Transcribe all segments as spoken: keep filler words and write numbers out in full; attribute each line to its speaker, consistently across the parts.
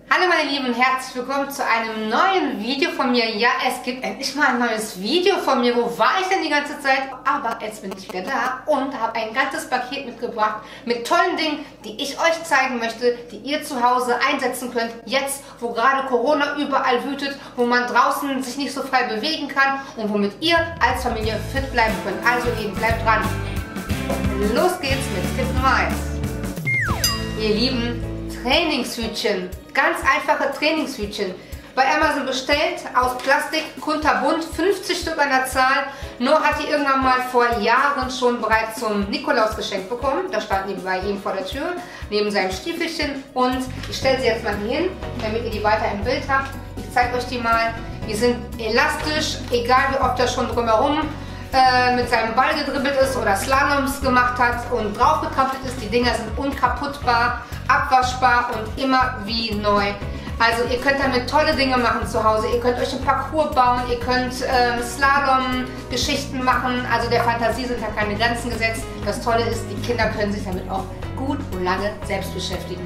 Speaker 1: Hallo meine Lieben, herzlich willkommen zu einem neuen Video von mir. Ja, es gibt endlich mal ein neues Video von mir. Wo war ich denn die ganze Zeit? Aber jetzt bin ich wieder da und habe ein ganzes Paket mitgebracht mit tollen Dingen, die ich euch zeigen möchte, die ihr zu Hause einsetzen könnt. Jetzt, wo gerade Corona überall wütet, wo man draußen sich nicht so frei bewegen kann und womit ihr als Familie fit bleiben könnt. Also eben, bleibt dran. Los geht's mit Tipp Nummer eins. Ihr Lieben, Trainingshütchen. Ganz einfache Trainingshütchen. Bei Amazon bestellt, aus Plastik, kunterbunt, fünfzig Stück an der Zahl. Noah hat die irgendwann mal vor Jahren schon bereits zum Nikolaus geschenkt bekommen. Da standen die bei ihm vor der Tür, neben seinem Stiefelchen. Und ich stelle sie jetzt mal hier hin, damit ihr die weiter im Bild habt. Ich zeige euch die mal. Die sind elastisch, egal wie oft er schon drumherum äh, mit seinem Ball gedribbelt ist oder Slaloms gemacht hat und draufgetrampelt ist. Die Dinger sind unkaputtbar, abwaschbar und immer wie neu. Also ihr könnt damit tolle Dinge machen zu Hause. Ihr könnt euch einen Parcours bauen, ihr könnt ähm, Slalom-Geschichten machen. Also der Fantasie sind ja keine Grenzen gesetzt. Das Tolle ist, die Kinder können sich damit auch gut und lange selbst beschäftigen.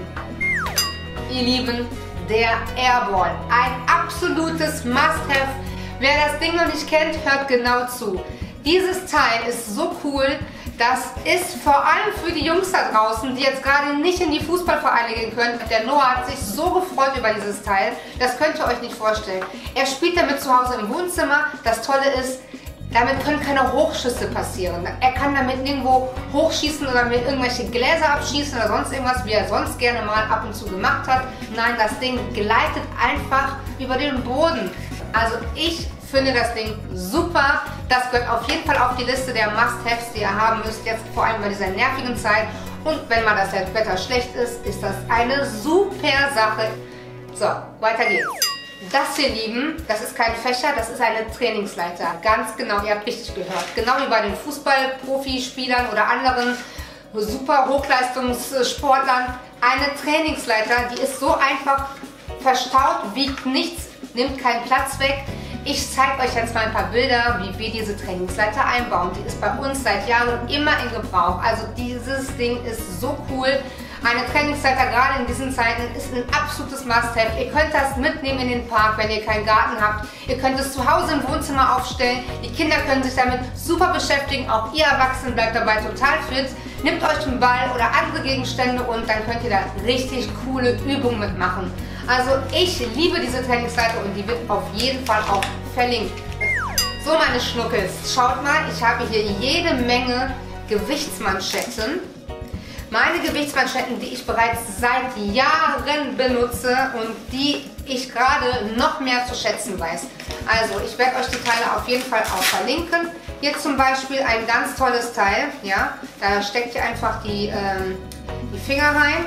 Speaker 1: Ihr Lieben, der Airball. Ein absolutes Must-Have. Wer das Ding noch nicht kennt, hört genau zu. Dieses Teil ist so cool. Das ist vor allem für die Jungs da draußen, die jetzt gerade nicht in die Fußballvereine gehen können. Der Noah hat sich so gefreut über dieses Teil, das könnt ihr euch nicht vorstellen. Er spielt damit zu Hause im Wohnzimmer. Das Tolle ist, damit können keine Hochschüsse passieren. Er kann damit nirgendwo hochschießen oder mit irgendwelche Gläser abschießen oder sonst irgendwas, wie er sonst gerne mal ab und zu gemacht hat. Nein, das Ding gleitet einfach über den Boden. Also ich finde das Ding super. Das gehört auf jeden Fall auf die Liste der Must-Haves, die ihr haben müsst, jetzt vor allem bei dieser nervigen Zeit. Und wenn mal das Wetter schlecht ist, ist das eine super Sache. So, weiter geht's. Das hier, Lieben, das ist kein Fächer, das ist eine Trainingsleiter. Ganz genau, ihr habt richtig gehört. Genau wie bei den Fußball-Profispielern oder anderen super Hochleistungssportlern. Eine Trainingsleiter, die ist so einfach verstaut, wiegt nichts, nimmt keinen Platz weg. Ich zeige euch jetzt mal ein paar Bilder, wie wir diese Trainingsleiter einbauen. Die ist bei uns seit Jahren immer in Gebrauch. Also dieses Ding ist so cool. Eine Trainingsleiter gerade in diesen Zeiten ist ein absolutes Must-Have. Ihr könnt das mitnehmen in den Park, wenn ihr keinen Garten habt. Ihr könnt es zu Hause im Wohnzimmer aufstellen. Die Kinder können sich damit super beschäftigen. Auch ihr Erwachsenen bleibt dabei total fit. Nehmt euch einen Ball oder andere Gegenstände und dann könnt ihr da richtig coole Übungen mitmachen. Also ich liebe diese Trainingsleiter und die wird auf jeden Fall auch verlinkt. So meine Schnuckels, schaut mal, ich habe hier jede Menge Gewichtsmanschetten. Meine Gewichtsmanschetten, die ich bereits seit Jahren benutze und die ich gerade noch mehr zu schätzen weiß. Also ich werde euch die Teile auf jeden Fall auch verlinken. Hier zum Beispiel ein ganz tolles Teil, ja, da steckt ihr einfach die, ähm, die Finger rein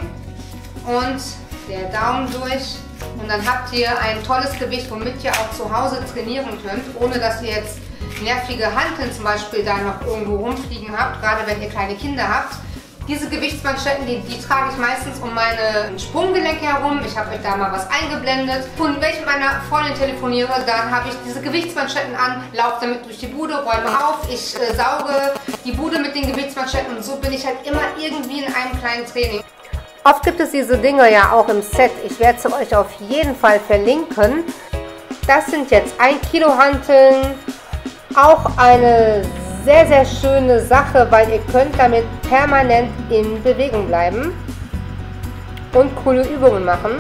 Speaker 1: und der Daumen durch und dann habt ihr ein tolles Gewicht, womit ihr auch zu Hause trainieren könnt, ohne dass ihr jetzt nervige Hanteln zum Beispiel da noch irgendwo rumfliegen habt, gerade wenn ihr kleine Kinder habt. Diese Gewichtsmanschetten, die, die trage ich meistens um meine Sprunggelenke herum. Ich habe euch da mal was eingeblendet. Und wenn ich mit meiner Freundin telefoniere, dann habe ich diese Gewichtsmanschetten an, laufe damit durch die Bude, räume auf, ich äh, sauge die Bude mit den Gewichtsmanschetten und so bin ich halt immer irgendwie in einem kleinen Training. Oft gibt es diese Dinger ja auch im Set. Ich werde sie euch auf jeden Fall verlinken. Das sind jetzt ein Kilo Hanteln. Auch eine sehr, sehr schöne Sache, weil ihr könnt damit permanent in Bewegung bleiben und coole Übungen machen.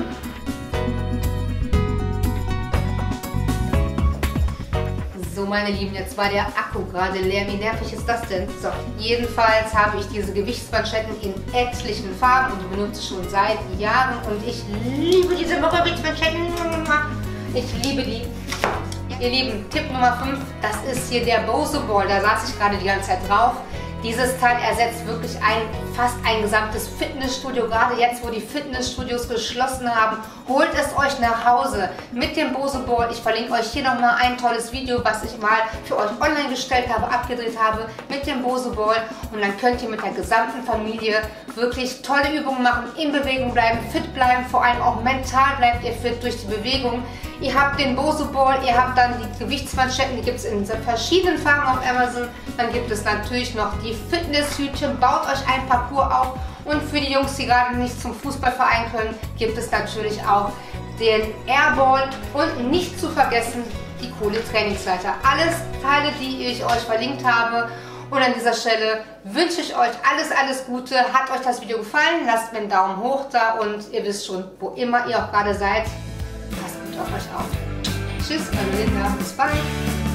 Speaker 1: So meine Lieben, jetzt war der Akku gerade leer. Wie nervig ist das denn? So, jedenfalls habe ich diese Gewichtsmanschetten in etlichen Farben und die benutze ich schon seit Jahren und ich liebe diese Gewichtsmanschetten. Ich liebe die. Ihr Lieben, Tipp Nummer fünf, das ist hier der Bose Ball, da saß ich gerade die ganze Zeit drauf. Dieses Teil ersetzt wirklich ein, fast ein gesamtes Fitnessstudio, gerade jetzt, wo die Fitnessstudios geschlossen haben. Holt es euch nach Hause mit dem Bose Ball. Ich verlinke euch hier nochmal ein tolles Video, was ich mal für euch online gestellt habe, abgedreht habe mit dem Bose Ball. Und dann könnt ihr mit der gesamten Familie wirklich tolle Übungen machen, in Bewegung bleiben, fit bleiben, vor allem auch mental bleibt ihr fit durch die Bewegung. Ihr habt den Bose Ball, ihr habt dann die Gewichtsmanschetten, die gibt es in verschiedenen Farben auf Amazon. Dann gibt es natürlich noch die Fitnesshütchen, baut euch ein Parcours auf. Und für die Jungs, die gerade nicht zum Fußballverein können, gibt es natürlich auch den Airball und nicht zu vergessen die coole Trainingsleiter. Alles Teile, die ich euch verlinkt habe. Und an dieser Stelle wünsche ich euch alles, alles Gute. Hat euch das Video gefallen? Lasst mir einen Daumen hoch da und ihr wisst schon, wo immer ihr auch gerade seid, passt gut auf euch auf. Tschüss, eure Linda. Bis bald.